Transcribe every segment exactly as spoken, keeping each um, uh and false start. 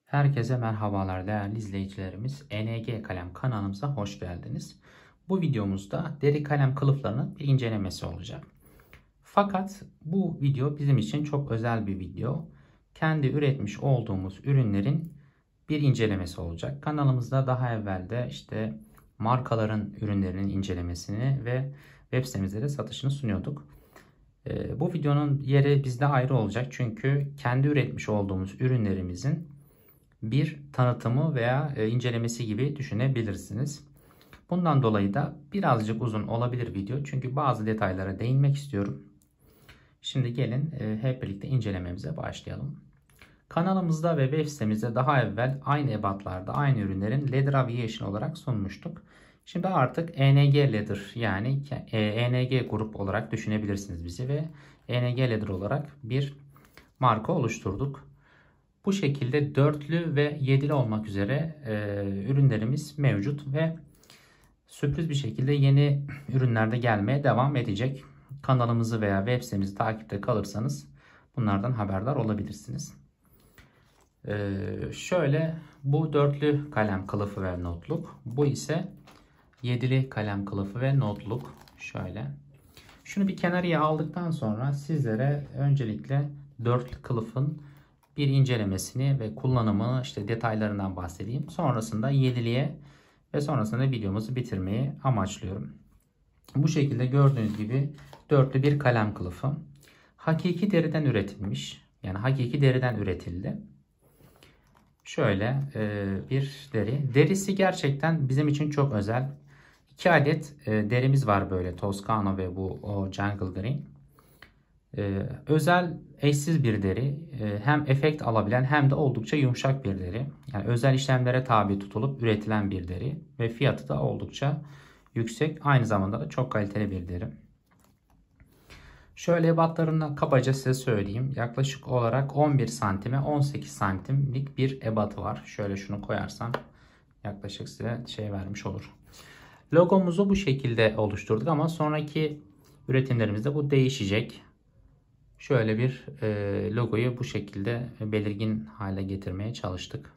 Herkese merhabalar değerli izleyicilerimiz. E N G Kalem kanalımıza hoş geldiniz. Bu videomuzda deri kalem kılıflarının bir incelemesi olacak. Fakat bu video bizim için çok özel bir video. Kendi üretmiş olduğumuz ürünlerin bir incelemesi olacak. Kanalımızda daha evvel de işte markaların ürünlerinin incelemesini ve web sitemizde de satışını sunuyorduk. Bu videonun yeri bizde ayrı olacak. Çünkü kendi üretmiş olduğumuz ürünlerimizin bir tanıtımı veya incelemesi gibi düşünebilirsiniz. Bundan dolayı da birazcık uzun olabilir video. Çünkü bazı detaylara değinmek istiyorum. Şimdi gelin hep birlikte incelememize başlayalım. Kanalımızda ve web sitemizde daha evvel aynı ebatlarda aynı ürünlerin Leather Aviation olarak sunmuştuk. Şimdi artık E N G Leather yani E N G grup olarak düşünebilirsiniz bizi ve E N G Leather olarak bir marka oluşturduk. Bu şekilde dörtlü ve yedili olmak üzere e, ürünlerimiz mevcut ve sürpriz bir şekilde yeni ürünlerde gelmeye devam edecek. Kanalımızı veya web sitemizi takipte kalırsanız bunlardan haberdar olabilirsiniz. E, şöyle bu dörtlü kalem kılıfı ve notluk. Bu ise yedili kalem kılıfı ve notluk. Şöyle. Şunu bir kenarıya aldıktan sonra sizlere öncelikle dörtlü kılıfın bir incelemesini ve kullanımı işte detaylarından bahsedeyim. Sonrasında yediliğe ve sonrasında videomuzu bitirmeyi amaçlıyorum. Bu şekilde gördüğünüz gibi dörtlü bir kalem kılıfı. Hakiki deriden üretilmiş. Yani hakiki deriden üretildi. Şöyle bir deri. Derisi gerçekten bizim için çok özel. İki adet derimiz var böyle. Toscano ve bu o Jungle Green. Ee, özel eşsiz bir deri, ee, hem efekt alabilen hem de oldukça yumuşak bir deri. Yani özel işlemlere tabi tutulup üretilen bir deri ve fiyatı da oldukça yüksek. Aynı zamanda da çok kaliteli bir deri. Şöyle ebatlarını kabaca size söyleyeyim. Yaklaşık olarak on bir santime on sekiz santimlik bir ebatı var. Şöyle şunu koyarsam yaklaşık size şey vermiş olur. Logomuzu bu şekilde oluşturduk ama sonraki üretimlerimizde bu değişecek. Şöyle bir e, logoyu bu şekilde belirgin hale getirmeye çalıştık.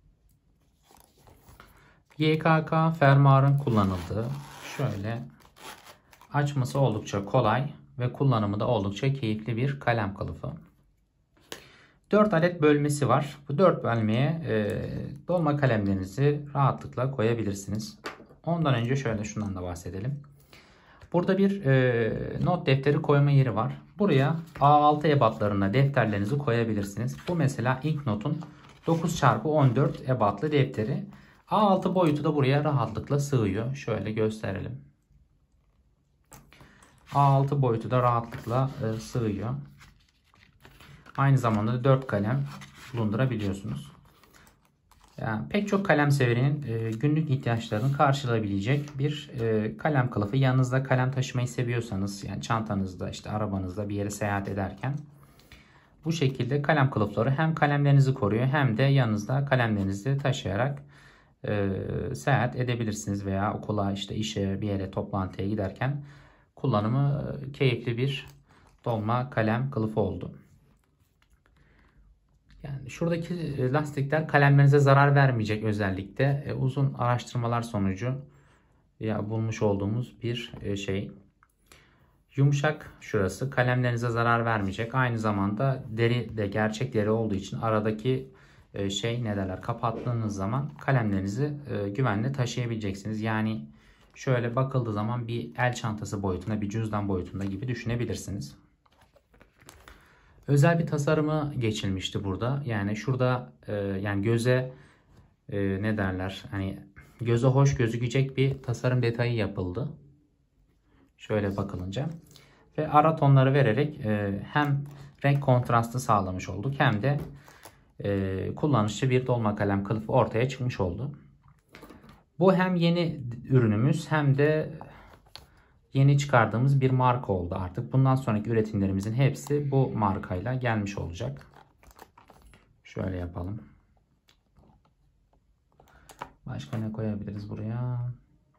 Y K K fermuarın kullanıldığı, şöyle açması oldukça kolay ve kullanımı da oldukça keyifli bir kalem kılıfı. dört adet bölmesi var. Bu dört bölmeye e, dolma kalemlerinizi rahatlıkla koyabilirsiniz. Ondan önce şöyle şundan da bahsedelim. Burada bir e, not defteri koyma yeri var. Buraya A altı ebatlarında defterlerinizi koyabilirsiniz. Bu mesela Inknot'un dokuz çarpı on dört ebatlı defteri. A altı boyutu da buraya rahatlıkla sığıyor. Şöyle gösterelim. A altı boyutu da rahatlıkla e, sığıyor. Aynı zamanda da dört kalem bulundurabiliyorsunuz. Yani pek çok kalem severinin e, günlük ihtiyaçlarını karşılayabilecek bir e, kalem kılıfı. Yanınızda kalem taşımayı seviyorsanız, yani çantanızda, işte arabanızda bir yere seyahat ederken bu şekilde kalem kılıfları hem kalemlerinizi koruyor hem de yanınızda kalemlerinizi taşıyarak e, seyahat edebilirsiniz veya okula, işte işe, bir yere, toplantıya giderken kullanımı e, keyifli bir dolma kalem kılıfı oldu. Yani şuradaki lastikler kalemlerinize zarar vermeyecek özellikle. E, uzun araştırmalar sonucu ya bulmuş olduğumuz bir e, şey. Yumuşak şurası, kalemlerinize zarar vermeyecek. Aynı zamanda deri de gerçek deri olduğu için aradaki e, şey ne derler, kapattığınız zaman kalemlerinizi e, güvenle taşıyabileceksiniz. Yani şöyle bakıldığı zaman bir el çantası boyutunda, bir cüzdan boyutunda gibi düşünebilirsiniz. Özel bir tasarımı geçilmişti burada. Yani şurada e, yani göze e, ne derler, hani göze hoş gözükecek bir tasarım detayı yapıldı. Şöyle bakılınca. Ve ara tonları vererek e, hem renk kontrastı sağlamış olduk hem de e, kullanışlı bir dolma kalem kılıfı ortaya çıkmış oldu. Bu hem yeni ürünümüz hem de yeni çıkardığımız bir marka oldu artık. Bundan sonraki üretimlerimizin hepsi bu markayla gelmiş olacak. Şöyle yapalım. Başka ne koyabiliriz buraya?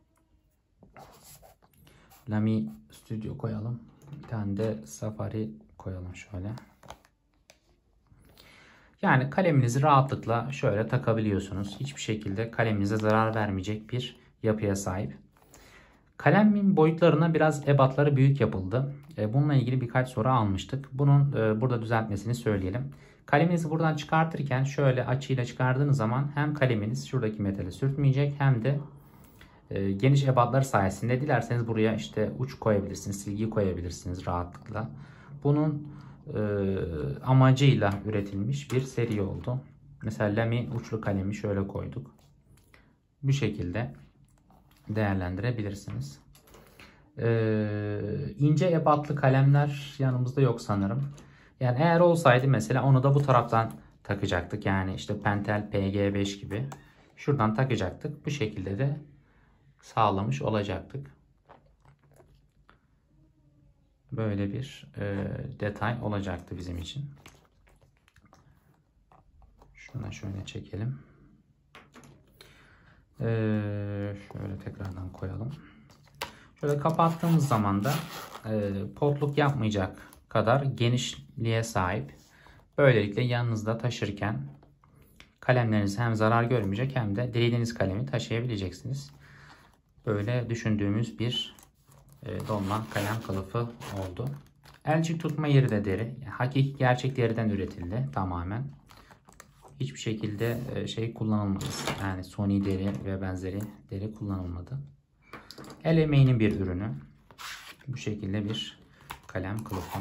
Lamy Studio koyalım. Bir tane de Safari koyalım şöyle. Yani kaleminizi rahatlıkla şöyle takabiliyorsunuz. Hiçbir şekilde kaleminize zarar vermeyecek bir yapıya sahip. Kalemin boyutlarına biraz ebatları büyük yapıldı. Bununla ilgili birkaç soru almıştık. Bunun burada düzeltmesini söyleyelim. Kaleminizi buradan çıkartırken şöyle açıyla çıkardığınız zaman hem kaleminiz şuradaki metale sürtmeyecek hem de geniş ebatlar sayesinde dilerseniz buraya işte uç koyabilirsiniz, silgi koyabilirsiniz rahatlıkla. Bunun e, amacıyla üretilmiş bir seri oldu. Mesela Lamy uçlu kalemi şöyle koyduk. Bu şekilde değerlendirebilirsiniz. Ee, ince ebatlı kalemler yanımızda yok sanırım. Yani eğer olsaydı mesela onu da bu taraftan takacaktık. Yani işte Pentel P G beş gibi. Şuradan takacaktık. Bu şekilde de sağlamış olacaktık. Böyle bir e, detay olacaktı bizim için. Şuna şöyle çekelim. Ee, şöyle tekrardan koyalım. Şöyle kapattığımız zaman da e, potluk yapmayacak kadar genişliğe sahip. Böylelikle yanınızda taşırken kalemleriniz hem zarar görmeyecek hem de dilediğiniz kalemi taşıyabileceksiniz. Böyle düşündüğümüz bir e, dolma kalem kılıfı oldu. Elcik tutma yeri de deri. Hakiki gerçek deriden üretildi tamamen. Hiçbir şekilde e, şey kullanılmadı. Yani suni deri ve benzeri deri kullanılmadı. El emeğinin bir ürünü. Bu şekilde bir kalem kılıfı.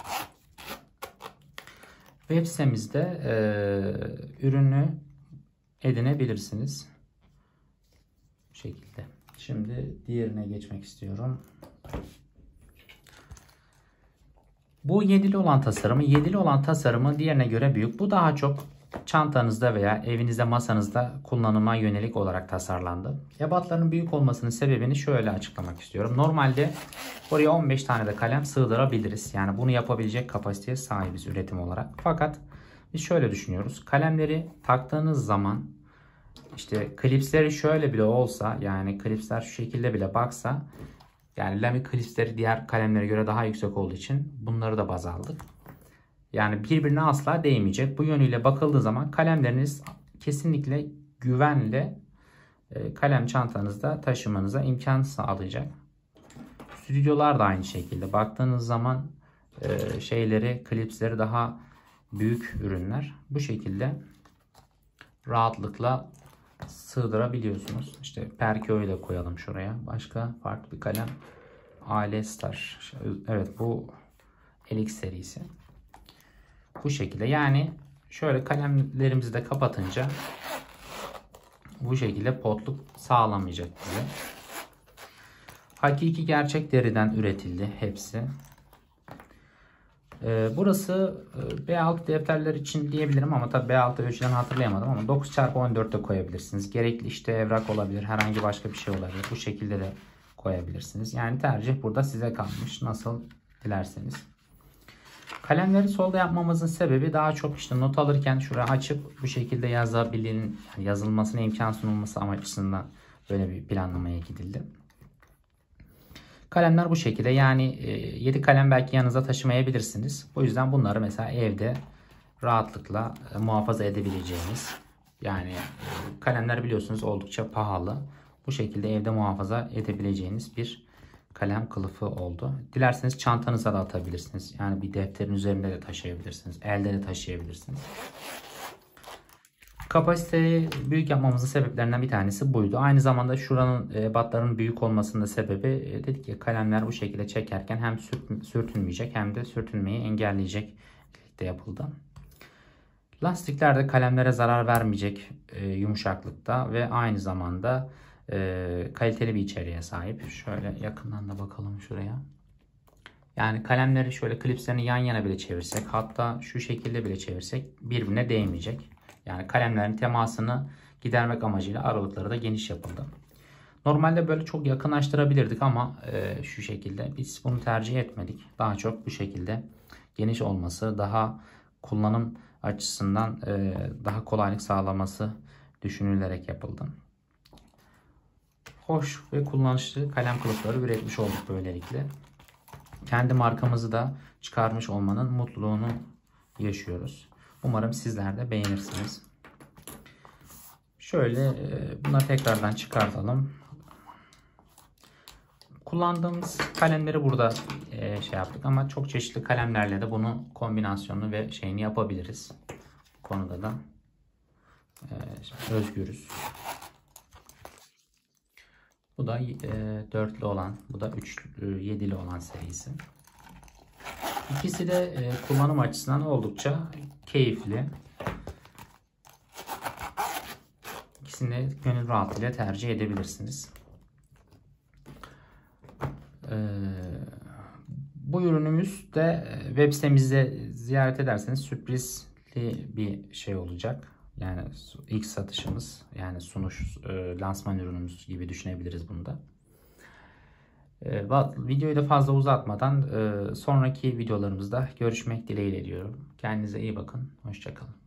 Web sitemizde e, ürünü edinebilirsiniz. Bu şekilde. Şimdi diğerine geçmek istiyorum. Bu yedili olan tasarımı, yedili olan tasarımı diğerine göre büyük. Bu daha çok çantanızda veya evinizde, masanızda kullanıma yönelik olarak tasarlandı. Ebatların büyük olmasının sebebini şöyle açıklamak istiyorum. Normalde oraya on beş tane de kalem sığdırabiliriz. Yani bunu yapabilecek kapasiteye sahibiz üretim olarak. Fakat biz şöyle düşünüyoruz. Kalemleri taktığınız zaman işte klipsleri şöyle bile olsa, yani klipsler şu şekilde bile baksa, yani Lamy klipsleri diğer kalemlere göre daha yüksek olduğu için bunları da baz aldık. Yani birbirine asla değmeyecek. Bu yönüyle bakıldığı zaman kalemleriniz kesinlikle güvenle kalem çantanızda taşımanıza imkan sağlayacak. Stüdyolar da aynı şekilde. Baktığınız zaman şeyleri, klipsleri daha büyük ürünler. Bu şekilde rahatlıkla sığdırabiliyorsunuz. İşte Perkio'yu da koyalım şuraya. Başka farklı bir kalem. A-Star. Evet, bu Elix serisi. Bu şekilde, yani şöyle kalemlerimizi de kapatınca bu şekilde potluk sağlamayacak bize. Hakiki gerçek deriden üretildi hepsi. Ee, burası B altı defterler için diyebilirim ama tabi B altı ölçüden hatırlayamadım ama dokuz çarpı on dörtte koyabilirsiniz. Gerekli işte evrak olabilir, herhangi başka bir şey olabilir. Bu şekilde de koyabilirsiniz. Yani tercih burada size kalmış. Nasıl dilerseniz. Kalemleri solda yapmamızın sebebi daha çok işte not alırken şuraya açıp bu şekilde yazabilin, yani yazılmasına imkan sunulması amaçlı böyle bir planlamaya gidildi. Kalemler bu şekilde, yani yedi kalem belki yanınıza taşımayabilirsiniz. Bu yüzden bunları mesela evde rahatlıkla muhafaza edebileceğiniz, yani kalemler biliyorsunuz oldukça pahalı. Bu şekilde evde muhafaza edebileceğiniz bir kalem kılıfı oldu. Dilerseniz çantanıza da atabilirsiniz. Yani bir defterin üzerinde de taşıyabilirsiniz. Elde de taşıyabilirsiniz. Kapasiteyi büyük yapmamızın sebeplerinden bir tanesi buydu. Aynı zamanda şuranın ebatlarının büyük olmasının da sebebi, dedik ki kalemler bu şekilde çekerken hem sürtünmeyecek hem de sürtünmeyi engelleyecek de yapıldı. Lastikler de kalemlere zarar vermeyecek yumuşaklıkta ve aynı zamanda e, kaliteli bir içeriğe sahip. Şöyle yakından da bakalım şuraya. Yani kalemleri şöyle klipslerini yan yana bile çevirsek, hatta şu şekilde bile çevirsek birbirine değmeyecek. Yani kalemlerin temasını gidermek amacıyla aralıkları da geniş yapıldı. Normalde böyle çok yakınlaştırabilirdik ama e, şu şekilde biz bunu tercih etmedik. Daha çok bu şekilde geniş olması, daha kullanım açısından e, daha kolaylık sağlaması düşünülerek yapıldı. Hoş ve kullanışlı kalem kılıfları üretmiş olduk böylelikle. Kendi markamızı da çıkarmış olmanın mutluluğunu yaşıyoruz. Umarım sizler de beğenirsiniz. Şöyle bunları tekrardan çıkartalım. Kullandığımız kalemleri burada şey yaptık ama çok çeşitli kalemlerle de bunu kombinasyonunu ve şeyini yapabiliriz. Bu konuda da özgürüz. Bu da dörtlü olan, bu da üçlü, yedili olan serisi. İkisi de kullanım açısından oldukça keyifli. İkisini gönül rahatlığıyla tercih edebilirsiniz. Bu ürünümüz de web sitemizde ziyaret ederseniz sürprizli bir şey olacak. Yani ilk satışımız, yani sunuş, lansman ürünümüz gibi düşünebiliriz bunu da. Videoyu da fazla uzatmadan sonraki videolarımızda görüşmek dileğiyle diyorum. Kendinize iyi bakın. Hoşça kalın.